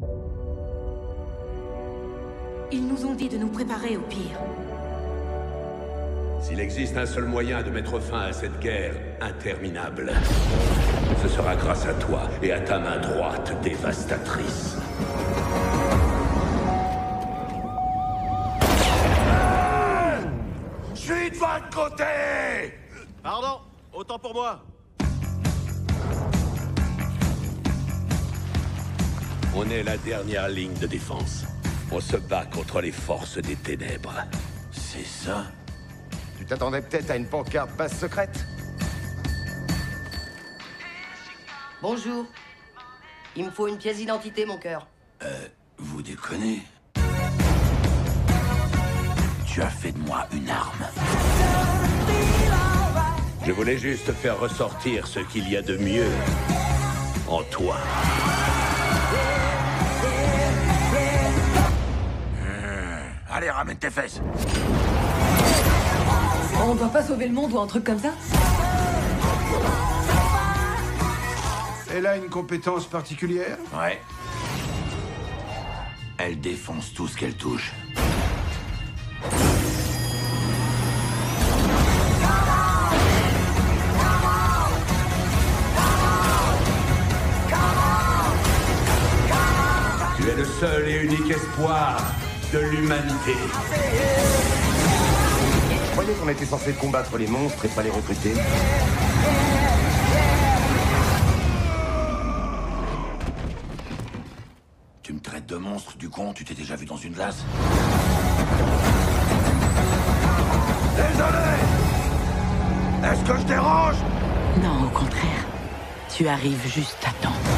Ils nous ont dit de nous préparer au pire. S'il existe un seul moyen de mettre fin à cette guerre interminable, ce sera grâce à toi et à ta main droite dévastatrice. Je suis de votre côté! Pardon, autant pour moi. On est la dernière ligne de défense. On se bat contre les forces des ténèbres. C'est ça? Tu t'attendais peut-être à une pancarte base secrète? Bonjour. Il me faut une pièce d'identité, mon cœur. Vous déconnez? Tu as fait de moi une arme. Je voulais juste faire ressortir ce qu'il y a de mieux en toi. Allez, ramène tes fesses. On doit pas sauver le monde ou un truc comme ça? Elle a une compétence particulière? Ouais. Elle défonce tout ce qu'elle touche. Tu es le seul et unique espoir de l'humanité. Je croyais qu'on était censé combattre les monstres et pas les recruter. Tu me traites de monstre, du con, tu t'es déjà vu dans une glace? Désolé! Est-ce que je dérange? Non, au contraire. Tu arrives juste à temps.